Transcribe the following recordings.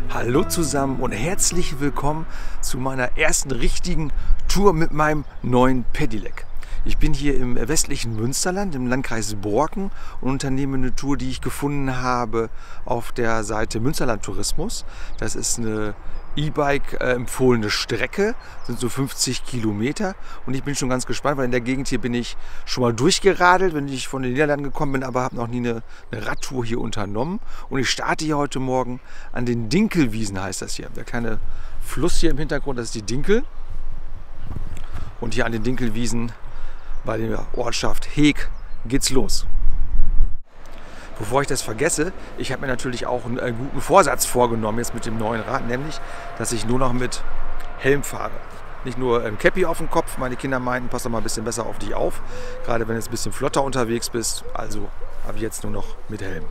Hallo zusammen und herzlich willkommen zu meiner ersten richtigen Tour mit meinem neuen Pedelec. Ich bin hier im westlichen Münsterland, im Landkreis Borken und unternehme eine Tour, die ich gefunden habe auf der Seite Münsterland Tourismus. Das ist eine E-Bike empfohlene Strecke, sind so 50 Kilometer und ich bin schon ganz gespannt, weil in der Gegend hier bin ich schon mal durchgeradelt, wenn ich von den Niederlanden gekommen bin, aber habe noch nie eine Radtour hier unternommen und ich starte hier heute Morgen an den Dinkelwiesen, heißt das hier. Der kleine Fluss hier im Hintergrund, das ist die Dinkel und hier an den Dinkelwiesen bei der Ortschaft Heeg geht's los. Bevor ich das vergesse, ich habe mir natürlich auch einen guten Vorsatz vorgenommen jetzt mit dem neuen Rad, nämlich, dass ich nur noch mit Helm fahre. Nicht nur ein Käppi auf dem Kopf, meine Kinder meinten, pass doch mal ein bisschen besser auf dich auf, gerade wenn du jetzt ein bisschen flotter unterwegs bist, also habe ich jetzt nur noch mit Helm.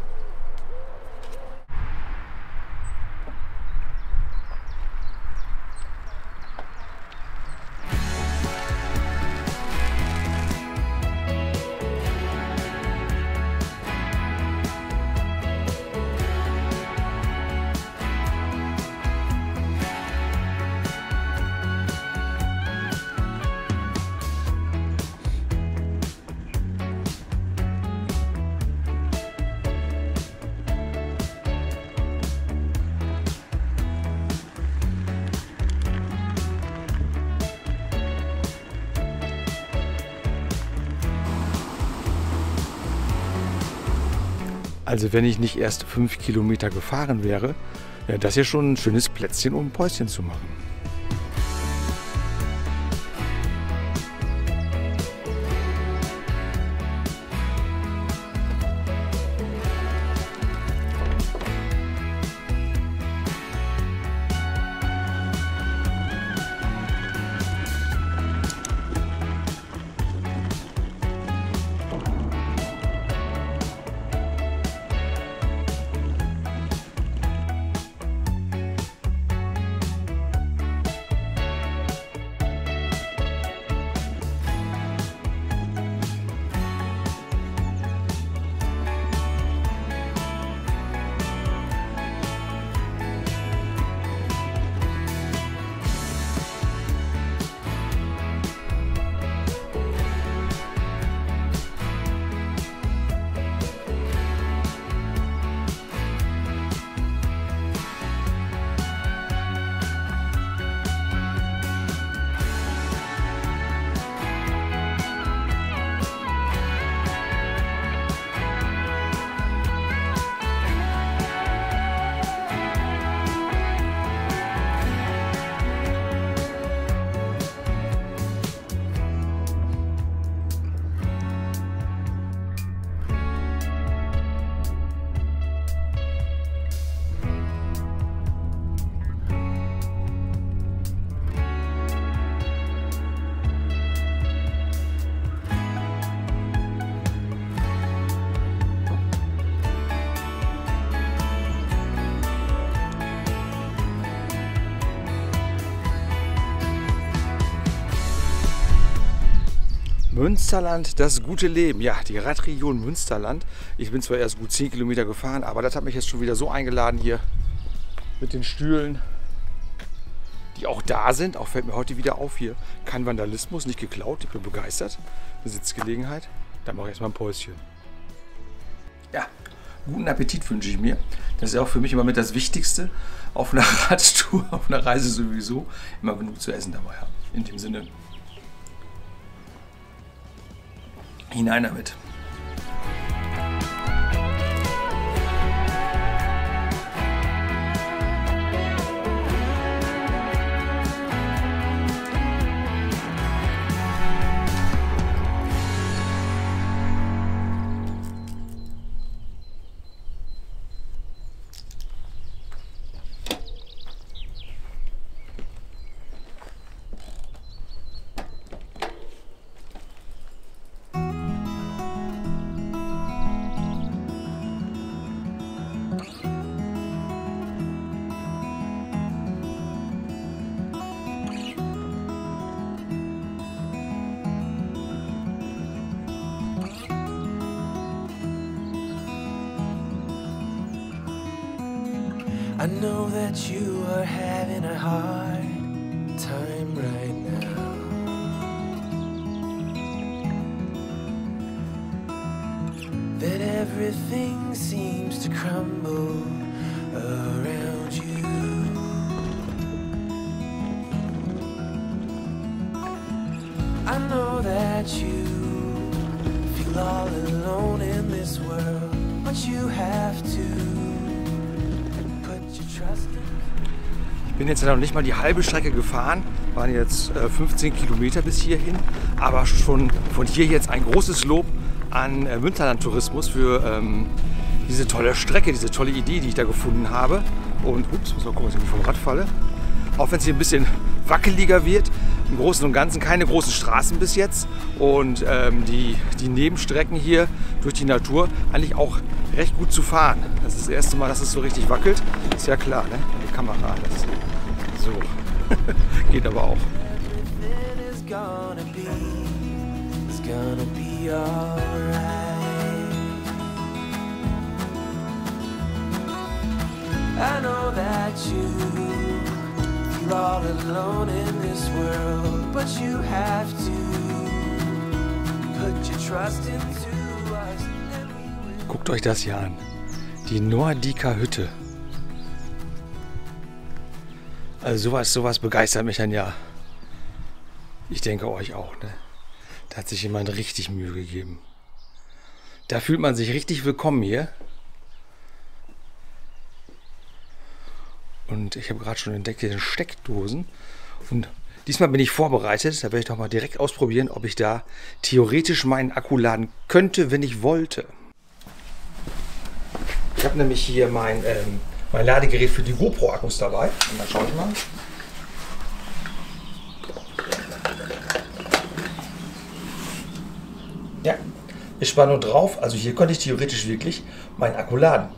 Also wenn ich nicht erst 5 Kilometer gefahren wäre, wäre das hier schon ein schönes Plätzchen, um ein Päuschen zu machen. Münsterland, das gute Leben. Ja, die Radregion Münsterland. Ich bin zwar erst gut 10 Kilometer gefahren, aber das hat mich jetzt schon wieder so eingeladen hier mit den Stühlen, die auch da sind. Auch fällt mir heute wieder auf hier. Kein Vandalismus, nicht geklaut. Ich bin begeistert. Eine Sitzgelegenheit. Dann mache ich erstmal ein Päuschen. Ja, guten Appetit wünsche ich mir. Das ist ja auch für mich immer mit das Wichtigste auf einer Radtour, auf einer Reise sowieso. Immer genug zu essen dabei haben. In dem Sinne. Hinein damit. I know that you are having a hard time right now. That everything seems to crumble around you. I know that you feel all alone in this world, but you have to put your trust in. Ich bin jetzt noch nicht mal die halbe Strecke gefahren, waren jetzt 15 Kilometer bis hierhin, aber schon von hier jetzt ein großes Lob an Münsterland Tourismus für diese tolle Strecke, diese tolle Idee, die ich da gefunden habe. Und ups, muss mal gucken, dass ich nicht vom Rad falle. Auch wenn es hier ein bisschen wackeliger wird, im Großen und Ganzen keine großen Straßen bis jetzt und die Nebenstrecken hier durch die Natur eigentlich auch recht gut zu fahren. Das ist das erste Mal, dass es so richtig wackelt. Ist ja klar, ne? Die Kamera alles. So, geht aber auch. I know that you feel all alone in this world, but you have to put your trust into us. Guckt euch das hier an. Die Nordica Hütte. Also sowas begeistert mich dann ja. Ich denke euch auch, ne? Da hat sich jemand richtig Mühe gegeben. Da fühlt man sich richtig willkommen hier. Und ich habe gerade schon entdeckt, hier sind Steckdosen. Und diesmal bin ich vorbereitet. Da werde ich doch mal direkt ausprobieren, ob ich da theoretisch meinen Akku laden könnte, wenn ich wollte. Ich habe nämlich hier mein Ladegerät für die GoPro-Akkus dabei. Und dann schaue ich mal. Ja, ist Spannung drauf. Also hier könnte ich theoretisch wirklich meinen Akku laden.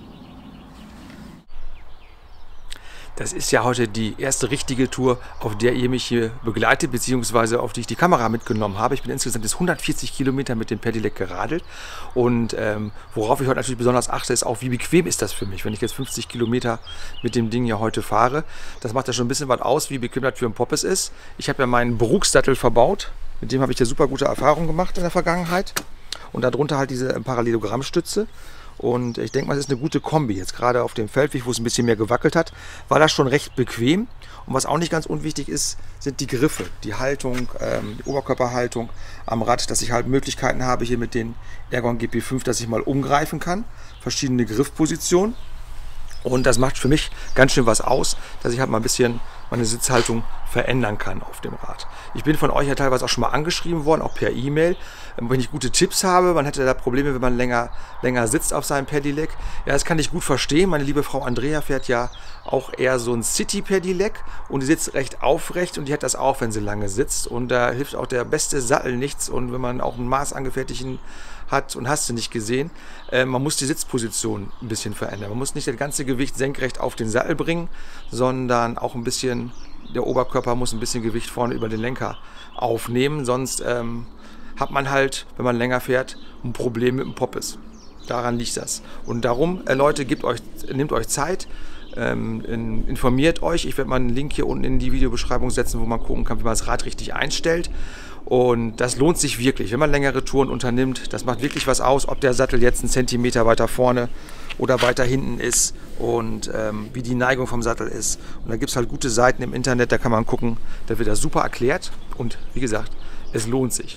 Das ist ja heute die erste richtige Tour, auf der ihr mich hier begleitet, beziehungsweise auf die ich die Kamera mitgenommen habe. Ich bin insgesamt jetzt 140 Kilometer mit dem Pedelec geradelt. Und worauf ich heute natürlich besonders achte, ist auch, wie bequem ist das für mich, wenn ich jetzt 50 Kilometer mit dem Ding ja heute fahre. Das macht ja schon ein bisschen was aus, wie bequem das für ein Poppes ist. Ich habe ja meinen Brooks-Sattel verbaut. Mit dem habe ich ja super gute Erfahrungen gemacht in der Vergangenheit. Und darunter halt diese Parallelogrammstütze. Und ich denke mal, es ist eine gute Kombi. Jetzt gerade auf dem Feldweg, wo es ein bisschen mehr gewackelt hat, war das schon recht bequem. Und was auch nicht ganz unwichtig ist, sind die Griffe, die Haltung, die Oberkörperhaltung am Rad, dass ich halt Möglichkeiten habe hier mit den Ergon GP5, dass ich mal umgreifen kann. Verschiedene Griffpositionen. Und das macht für mich ganz schön was aus, dass ich halt mal ein bisschen meine Sitzhaltung verändern kann auf dem Rad. Ich bin von euch ja teilweise auch schon mal angeschrieben worden, auch per E-Mail, wenn ich gute Tipps habe. Man hätte da Probleme, wenn man länger sitzt auf seinem Pedelec. Ja, das kann ich gut verstehen. Meine liebe Frau Andrea fährt ja auch eher so ein City-Pedelec und die sitzt recht aufrecht und die hat das auch, wenn sie lange sitzt. Und da hilft auch der beste Sattel nichts. Und wenn man auch einen maßangefertigten hat und hast du nicht gesehen, man muss die Sitzposition ein bisschen verändern. Man muss nicht das ganze Gewicht senkrecht auf den Sattel bringen, sondern auch ein bisschen, der Oberkörper muss ein bisschen Gewicht vorne über den Lenker aufnehmen, sonst hat man halt, wenn man länger fährt, ein Problem mit dem Poppes. Daran liegt das. Und darum, Leute, nehmt euch Zeit, informiert euch. Ich werde mal einen Link hier unten in die Videobeschreibung setzen, wo man gucken kann, wie man das Rad richtig einstellt. Und das lohnt sich wirklich, wenn man längere Touren unternimmt. Das macht wirklich was aus, ob der Sattel jetzt einen Zentimeter weiter vorne oder weiter hinten ist und wie die Neigung vom Sattel ist. Und da gibt es halt gute Seiten im Internet, da kann man gucken, da wird das super erklärt. Und wie gesagt, es lohnt sich.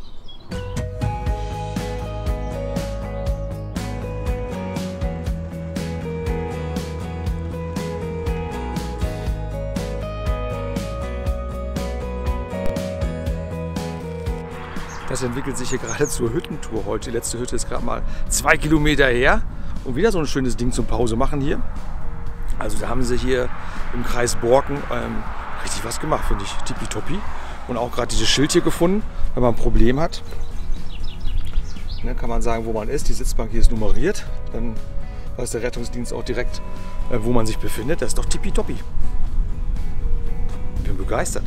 Das entwickelt sich hier gerade zur Hüttentour heute. Die letzte Hütte ist gerade mal 2 Kilometer her. Und wieder so ein schönes Ding zum Pause machen hier. Also da haben sie hier im Kreis Borken richtig was gemacht, finde ich. Tippitoppi. Und auch gerade dieses Schild hier gefunden, wenn man ein Problem hat. Dann kann man sagen, wo man ist. Die Sitzbank hier ist nummeriert. Dann weiß der Rettungsdienst auch direkt, wo man sich befindet. Das ist doch tippitoppi. Ich bin begeistert.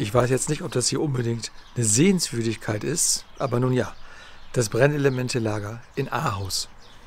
Ich weiß jetzt nicht, ob das hier unbedingt eine Sehenswürdigkeit ist, aber nun ja, das Brennelemente-Lager in Ahaus.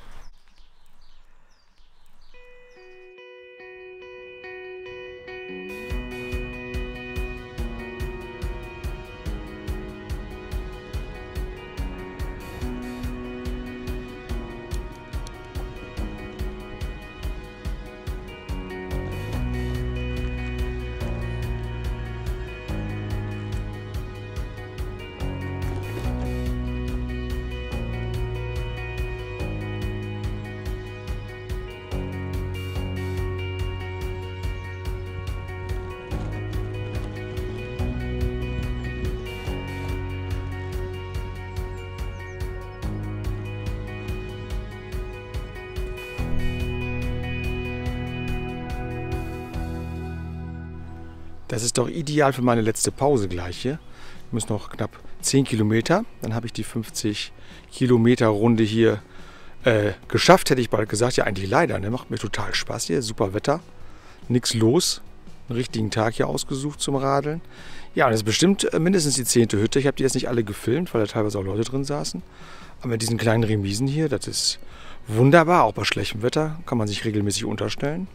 Das ist doch ideal für meine letzte Pause gleich hier. Ich muss noch knapp 10 Kilometer. Dann habe ich die 50 Kilometer Runde hier geschafft, hätte ich bald gesagt. Ja, eigentlich leider. Ne? Macht mir total Spaß hier. Super Wetter. Nichts los. Einen richtigen Tag hier ausgesucht zum Radeln. Ja, und das ist bestimmt mindestens die 10. Hütte. Ich habe die jetzt nicht alle gefilmt, weil da teilweise auch Leute drin saßen. Aber mit diesen kleinen Remisen hier, das ist wunderbar. Auch bei schlechtem Wetter kann man sich regelmäßig unterstellen.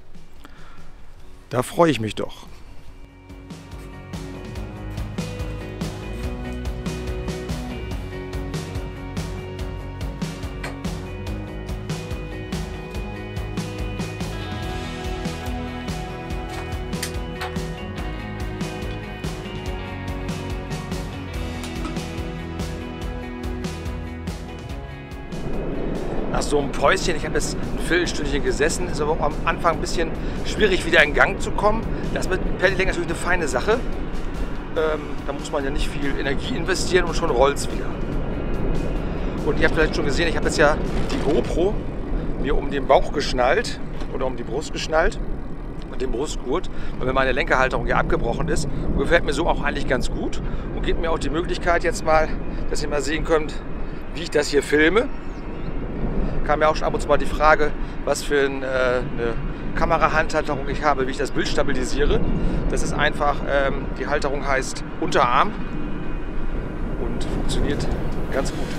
Da freue ich mich doch. Nach so einem Päuschen, ich habe jetzt ein Viertelstündchen gesessen, ist aber am Anfang ein bisschen schwierig wieder in Gang zu kommen. Das mit Pedelec natürlich eine feine Sache. Da muss man ja nicht viel Energie investieren und schon rollt es wieder. Und ihr habt vielleicht schon gesehen, ich habe jetzt ja die GoPro mir um den Bauch geschnallt oder um die Brust geschnallt mit dem Brustgurt, weil mir meine Lenkerhalterung hier abgebrochen ist. Und gefällt mir so auch eigentlich ganz gut und gibt mir auch die Möglichkeit jetzt mal, dass ihr mal sehen könnt, wie ich das hier filme. Kam ja auch schon ab und zu mal die Frage, was für eine Kamerahandhalterung ich habe, wie ich das Bild stabilisiere. Das ist einfach, die Halterung heißt Unterarm und funktioniert ganz gut.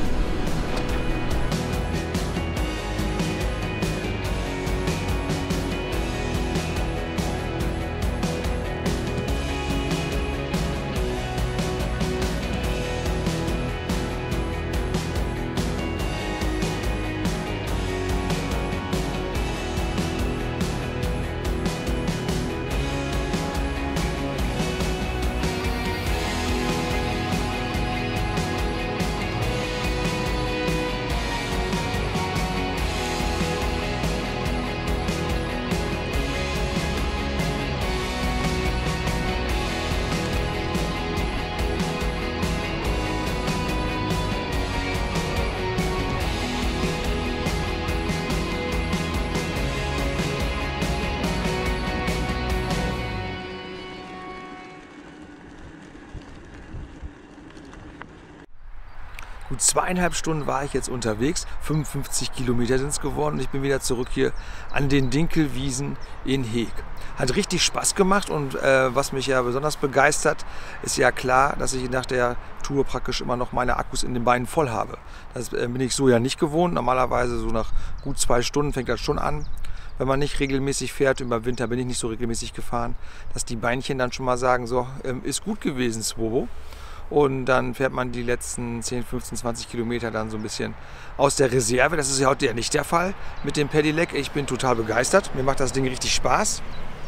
Gut 2,5 Stunden war ich jetzt unterwegs, 55 Kilometer sind es geworden und ich bin wieder zurück hier an den Dinkelwiesen in Heeg. Hat richtig Spaß gemacht und was mich ja besonders begeistert, ist ja klar, dass ich nach der Tour praktisch immer noch meine Akkus in den Beinen voll habe. Das bin ich so ja nicht gewohnt. Normalerweise so nach gut 2 Stunden fängt das schon an, wenn man nicht regelmäßig fährt. Über Winter bin ich nicht so regelmäßig gefahren, dass die Beinchen dann schon mal sagen, so ist gut gewesen, Swobo. Und dann fährt man die letzten 10, 15, 20 Kilometer dann so ein bisschen aus der Reserve. Das ist ja heute ja nicht der Fall mit dem Pedelec. Ich bin total begeistert. Mir macht das Ding richtig Spaß.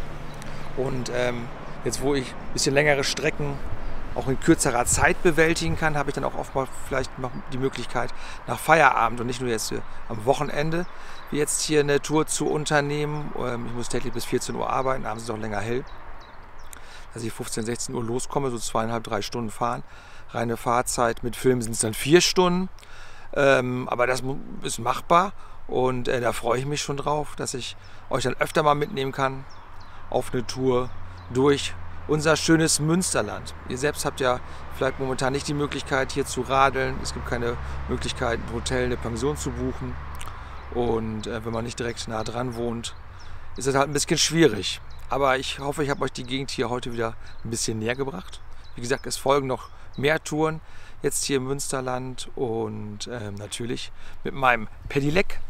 Und jetzt, wo ich ein bisschen längere Strecken auch in kürzerer Zeit bewältigen kann, habe ich dann auch oft mal vielleicht noch die Möglichkeit, nach Feierabend und nicht nur jetzt am Wochenende, wie jetzt hier eine Tour zu unternehmen. Ich muss täglich bis 14 Uhr arbeiten, abends ist es auch länger hell. Dass ich 15, 16 Uhr loskomme, so 2,5, 3 Stunden fahren. Reine Fahrzeit mit Film sind es dann 4 Stunden. Aber das ist machbar und da freue ich mich schon drauf, dass ich euch dann öfter mal mitnehmen kann auf eine Tour durch unser schönes Münsterland. Ihr selbst habt ja vielleicht momentan nicht die Möglichkeit hier zu radeln. Es gibt keine Möglichkeit, ein Hotel, eine Pension zu buchen. Und wenn man nicht direkt nah dran wohnt, ist es halt ein bisschen schwierig. Aber ich hoffe, ich habe euch die Gegend hier heute wieder ein bisschen näher gebracht. Wie gesagt, es folgen noch mehr Touren jetzt hier im Münsterland und natürlich mit meinem Pedelec.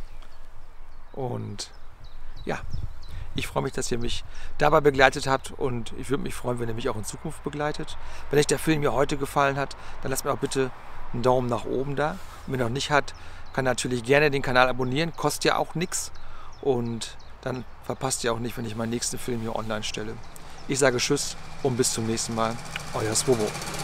Und ja, ich freue mich, dass ihr mich dabei begleitet habt und ich würde mich freuen, wenn ihr mich auch in Zukunft begleitet. Wenn euch der Film mir heute gefallen hat, dann lasst mir auch bitte einen Daumen nach oben da. Und wenn ihr noch nicht hat, kann natürlich gerne den Kanal abonnieren, kostet ja auch nichts. Und dann verpasst ihr auch nicht, wenn ich meinen nächsten Film hier online stelle. Ich sage Tschüss und bis zum nächsten Mal. Euer Swobo.